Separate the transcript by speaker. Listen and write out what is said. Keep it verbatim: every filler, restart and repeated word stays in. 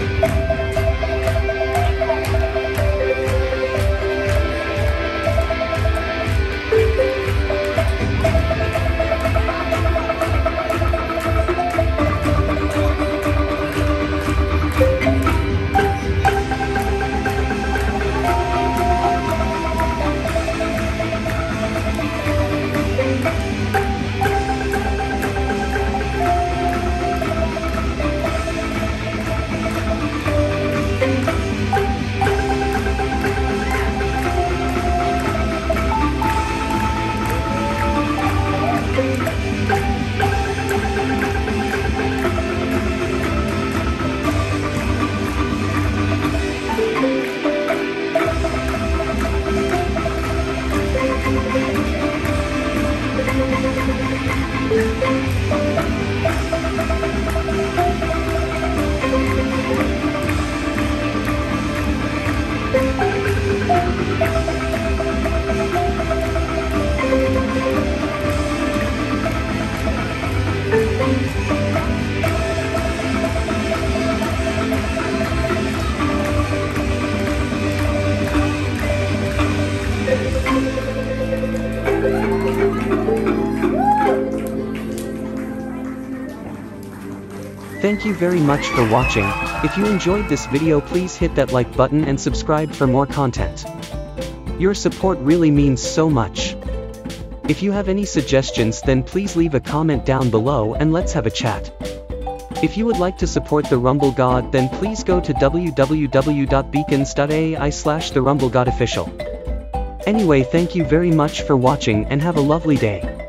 Speaker 1: Thank you very much for watching. If you enjoyed this video, please hit that like button and subscribe for more content. Your support really means so much. If you have any suggestions, then please leave a comment down below and let's have a chat. If you would like to support the Rumble God, then please go to w w w dot beacons dot a i slash the rumble god official. Anyway, thank you very much for watching and have a lovely day.